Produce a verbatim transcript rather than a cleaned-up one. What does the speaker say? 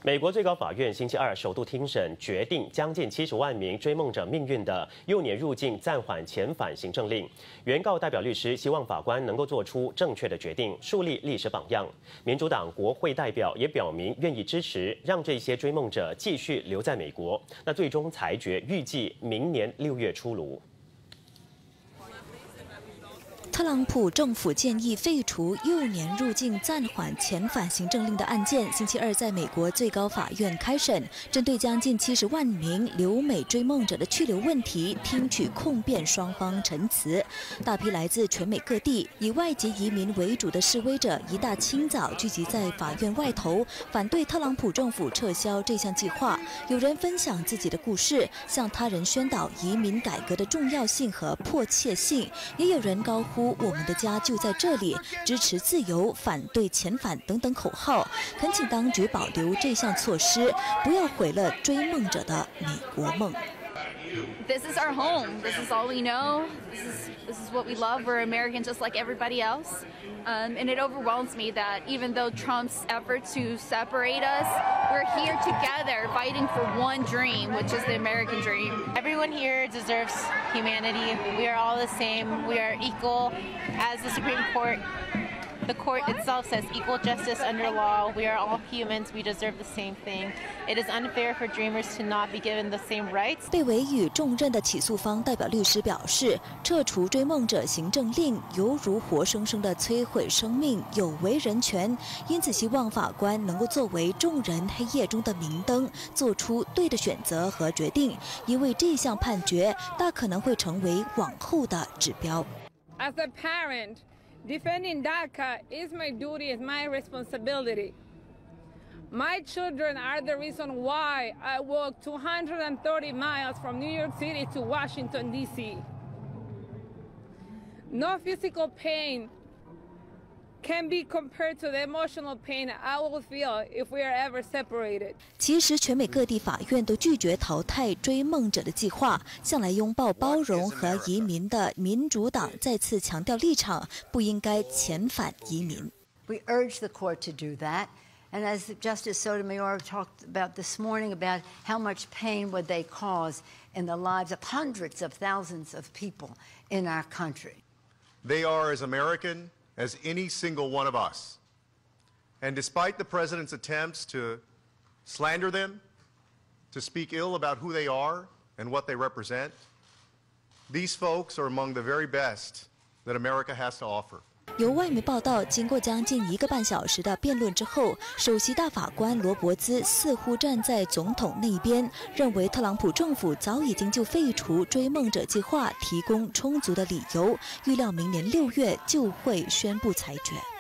美国最高法院星期二首度听审决定将近七十万名追梦者命运的幼年入境暂缓遣返行政令。原告代表律师希望法官能够做出正确的决定，树立历史榜样。民主党国会代表也表明愿意支持，让这些追梦者继续留在美国。那最终裁决预计明年六月出炉。 特朗普政府建议废除幼年入境暂缓遣返行政令的案件，星期二在美国最高法院开审。针对将近七十万名留美追梦者的去留问题，听取控辩双方陈词。大批来自全美各地以外籍移民为主的示威者，一大清早聚集在法院外头，反对特朗普政府撤销这项计划。有人分享自己的故事，向他人宣导移民改革的重要性和迫切性，也有人高呼 我们的家就在这里，支持自由，反对遣返等等口号，恳请当局保留这项措施，不要毁了追梦者的美国梦。 This is our home. This is all we know. This is this is what we love. We're American just like everybody else. Um, and it overwhelms me that even though Trump's effort to separate us, we're here together fighting for one dream, which is the American dream. Everyone here deserves humanity. We are all the same. We are equal. As the Supreme Court, the court itself says equal justice under law. We are all humans. We deserve the same thing. It is unfair for dreamers to not be given the same rights. 被委以重任的起诉方代表律师表示，撤除追梦者行政令犹如活生生的摧毁生命，有违人权。因此，希望法官能够作为众人黑夜中的明灯，做出对的选择和决定，因为这项判决大可能会成为往后的指标。 As a parent, defending DACA is my duty, is my responsibility. My children are the reason why I walked two hundred thirty miles from New York City to Washington, D C No physical pain can be compared to the emotional pain I will feel if we are ever separated. 其实，全美各地法院都拒绝淘汰追梦者的计划。向来拥抱包容和移民的民主党再次强调立场，不应该遣返移民。 We urge the court to do that. And as Justice Sotomayor talked about this morning about how much pain would they cause in the lives of hundreds of thousands of people in our country. They are as American as any single one of us. And despite the president's attempts to slander them, to speak ill about who they are and what they represent, these folks are among the very best that America has to offer. 由外媒报道，经过将近一个半小时的辩论之后，首席大法官罗伯兹似乎站在总统那一边，认为特朗普政府早已经就废除追梦者计划提供充足的理由，预料明年六月就会宣布裁决。